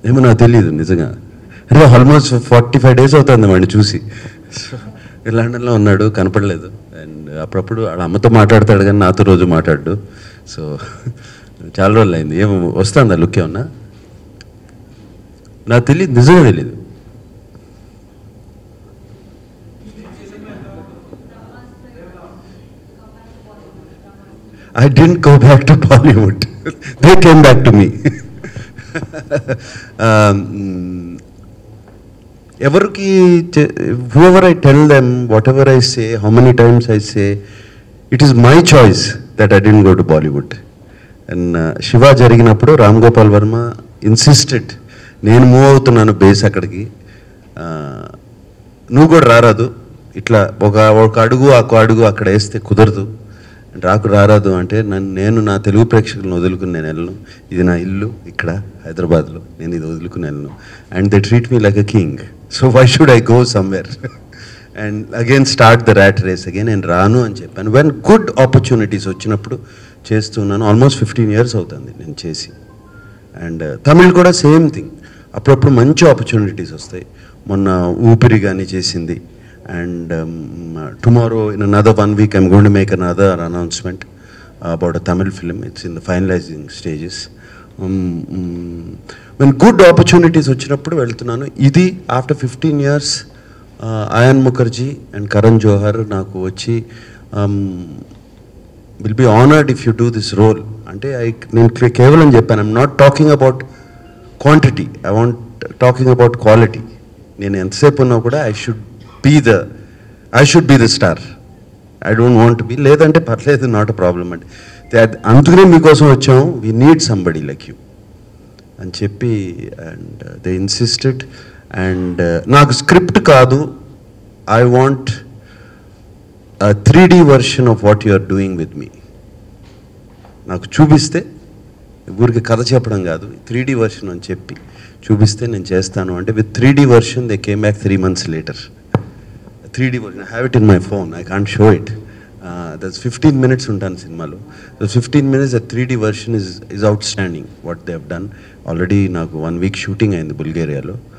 ఏమో నాకు తెలియదు నిజంగా. అరే ఆల్మోస్ట్ 45 days అవుతుంది వాడిని చూసి. లండన్లో ఉన్నాడు, కనపడలేదు. అండ్ అప్పుడప్పుడు వాళ్ళ అమ్మతో మాట్లాడతాడు కానీ నాతో రోజు మాట్లాడు. సో చాలా రోజులు అయింది. ఏమో వస్తుందా లుక్ ఏమన్నా? నాకు తెలియదు, నిజంగా తెలియదు. I didn't go back to Bollywood. They came back to me. Everki, whoever I tell them, whatever I say, how many times I say, it is my choice that I didn't go to Bollywood. And Shiva జరిగినప్పుడు Ram Gopal Varma insisted, నేను move అవుతున్నాను base అక్కడికి, నువ్వు కూడా రారాదు, ఇట్లా ఒక అడుగు అడుగు అక్కడ వేస్తే కుదరదు, రారాదు అంటే నేను నా తెలుగు ప్రేక్షకులను వదులుకుని నేను వెళ్ళను, ఇది నా ఇల్లు ఇక్కడ హైదరాబాద్లో, నేను ఇది వదులుకుని వెళ్ళను. And they treat me like a king, so why should I go somewhere and again start the rat race again. నేను రాను అని చెప్పాను. వెన్ గుడ్ ఆపర్చునిటీస్ వచ్చినప్పుడు చేస్తున్నాను. ఆల్మోస్ట్ 15 years అవుతుంది నేను చేసి. అండ్ తమిళ్ కూడా సేమ్ థింగ్, అప్పుడప్పుడు మంచి ఆపర్చునిటీస్ వస్తాయి. మొన్న ఊపిరి కానీ చేసింది. And tomorrow, in another 1 week, I'm going to make another announcement about a Tamil film. It's in the finalizing stages. When good opportunities vachinappudu veltunanu. Idi after 15 years, Ayan Mukherjee and Karan Johar naku vachi will be honored if you do this role. Ante nenu kevalam cheppanu, I'm not talking about quantity, I want talking about quality. Nenu entsepu unna kuda I should be the star. I don't want to be. లేదంటే పర్లేదు, not a problem అంటే. అందుకనే మీకోసం వచ్చాము, we need somebody like you అని చెప్పి. And they insisted. And నాకు script కాదు, I want 3D version of what you are doing with me. నాకు చూపిస్తే, ఊరికి కథ చెప్పడం కాదు, 3D version అని చెప్పి చూపిస్తే నేను చేస్తాను అంటే. With 3D version they came back 3 months later. 3D version, I have it in my phone, I can't show it. There's 15 minutes ఉంటాను సినిమాలో. The 15 minutes, the 3D version is outstanding what they have done. Already నాకు 1 week shooting అయింది బుల్గేరియాలో.